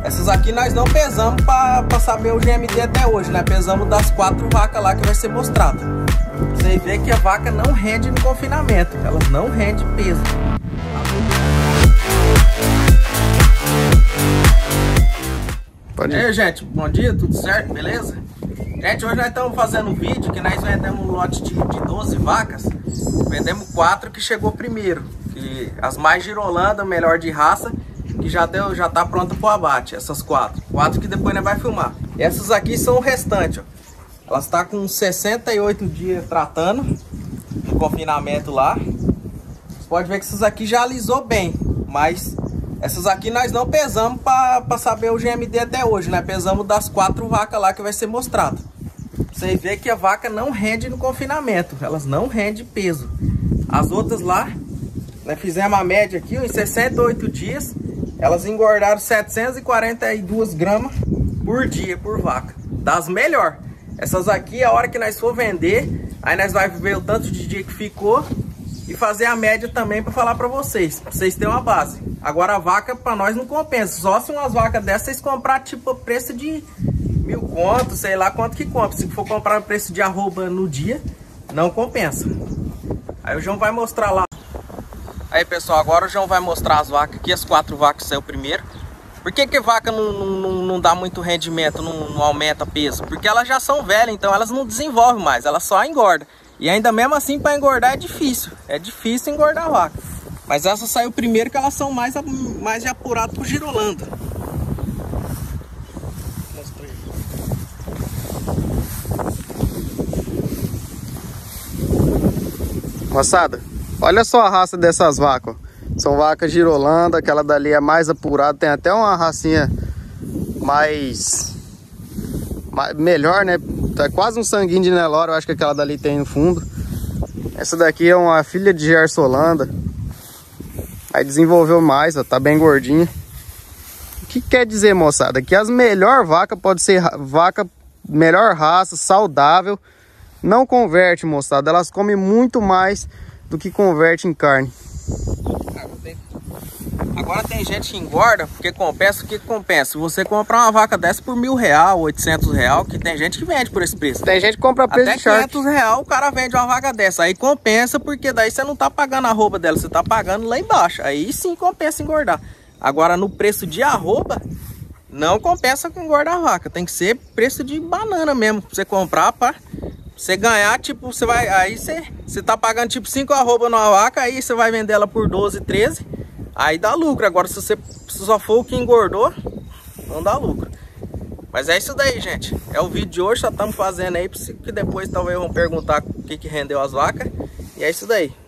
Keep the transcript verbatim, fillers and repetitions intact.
Essas aqui nós não pesamos para saber o G M D até hoje, né? Pesamos das quatro vacas lá que vai ser mostrado. Você vê que a vaca não rende no confinamento, elas não rendem peso. Pode ir. E aí, gente, bom dia, tudo certo, beleza? Gente, hoje nós estamos fazendo um vídeo que nós vendemos um lote de, de doze vacas. Vendemos quatro que chegou primeiro, que as mais girolanda, melhor de raça, que já, deu, já tá pronta para o abate, essas quatro. Quatro que depois nós vai filmar. E essas aqui são o restante, ó. Elas estão tá com sessenta e oito dias tratando, no confinamento lá. Você pode ver que essas aqui já alisou bem, mas essas aqui nós não pesamos para saber o G M D até hoje, né? Pesamos das quatro vacas lá que vai ser mostrado. Você vê que a vaca não rende no confinamento, elas não rendem peso. As outras lá, nós fizemos a média aqui, ó, em sessenta e oito dias, elas engordaram setecentos e quarenta e dois gramas por dia por vaca. Das melhor. Essas aqui, a hora que nós for vender, aí nós vamos ver o tanto de dia que ficou e fazer a média também para falar para vocês, pra vocês terem uma base. Agora a vaca para nós não compensa, só se umas vacas dessas vocês comprar tipo preço de mil contos, sei lá quanto que compra. Se for comprar preço de arroba no dia, não compensa. Aí o João vai mostrar lá. Aí pessoal, agora o João vai mostrar as vacas aqui, as quatro vacas saiu primeiro. Por que que vaca não, não, não dá muito rendimento, não, não aumenta peso? Porque elas já são velhas, então elas não desenvolvem mais, elas só engordam. E ainda mesmo assim para engordar é difícil, é difícil engordar a vaca. Mas essa saiu primeiro que elas são mais, mais de apurado pro girolanda. Moçada, olha só a raça dessas vacas, ó. São vacas girolanda, aquela dali é mais apurada, tem até uma racinha mais, mais melhor, né? É quase um sanguinho de Nelore, eu acho que aquela dali tem no fundo. Essa daqui é uma filha de Gersolanda. Aí desenvolveu mais, ó, tá bem gordinha. O que quer dizer, moçada? Que as melhor vacas pode ser vaca melhor raça, saudável. Não converte, moçada. Elas comem muito mais do que converte em carne. Agora tem gente que engorda porque compensa. O que compensa? Se você comprar uma vaca dessa por mil real, oitocentos real, que tem gente que vende por esse preço. Tem gente que compra preço até de shark. quinhentos real o cara vende uma vaca dessa. Aí compensa porque daí você não tá pagando a arroba dela, você tá pagando lá embaixo. Aí sim compensa engordar. Agora no preço de arroba, não compensa engordar a vaca. Tem que ser preço de banana mesmo, pra você comprar pra você ganhar, tipo, você vai. Aí você, você tá pagando tipo cinco arroba numa vaca, aí você vai vender ela por doze, treze. Aí dá lucro. Agora se você se só for o que engordou, não dá lucro. Mas é isso daí, gente. É o vídeo de hoje, só estamos fazendo aí, que depois talvez vão perguntar o que que rendeu as vacas. E é isso daí.